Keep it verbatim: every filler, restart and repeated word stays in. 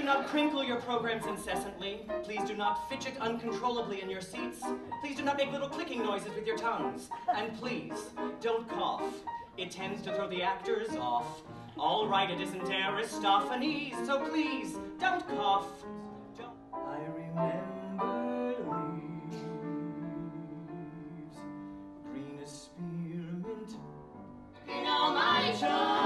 not crinkle your programs incessantly. Please do not fidget uncontrollably in your seats. Please do not make little clicking noises with your tongues. And please, don't cough. It tends to throw the actors off. All right, it isn't Aristophanes, so please, don't cough. Don't. I remember leaves, green as spearmint, in all my charms.